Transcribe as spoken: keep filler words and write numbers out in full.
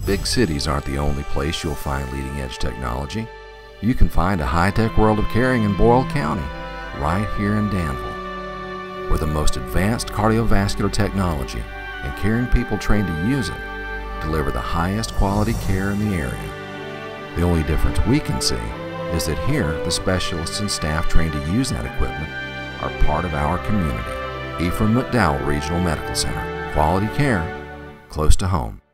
Big cities aren't the only place you'll find leading-edge technology. You can find a high-tech world of caring in Boyle County, right here in Danville, where the most advanced cardiovascular technology and caring people trained to use it deliver the highest quality care in the area. The only difference we can see is that here, the specialists and staff trained to use that equipment are part of our community. Ephraim McDowell Regional Medical Center. Quality care, close to home.